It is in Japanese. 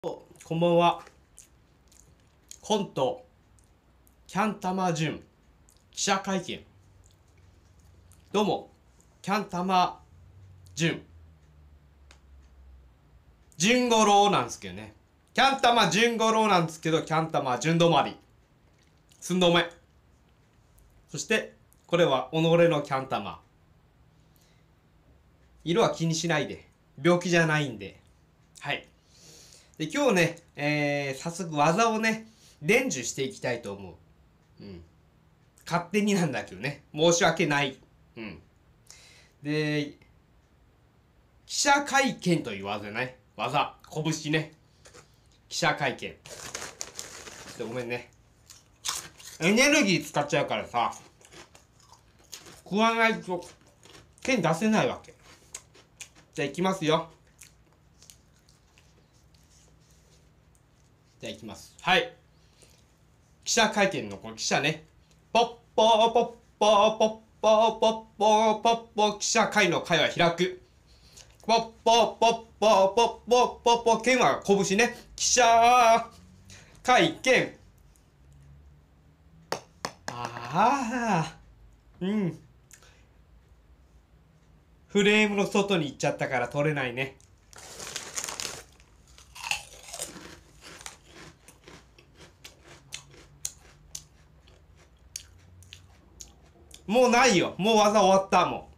こんばんは。コント、キャンタマジュン、記者会見。どうも、キャンタマジュン。ジュンゴロウなんですけどね。キャンタマジュンゴロウなんですけど、キャンタマジュン止まり。寸止め。そして、これは己のキャンタマ。色は気にしないで。病気じゃないんで。はい。で、今日ね、早速技をね、伝授していきたいと思う。勝手になんだけどね。申し訳ない。で、記者会見という技ね。拳ね。記者会見。ごめんね。エネルギー使っちゃうからさ、食わないと、剣出せないわけ。じゃあ行きますよ。じゃあ行きます。はい。記者会見のこの記者ね。ポッポーポッポーポッポーポッポーポッポー記者会の会は開く。ポッポーポッポーポッポーポッポー剣は拳ね。記者会見。フレームの外に行っちゃったから取れないね。もうないよ。もう技終わったも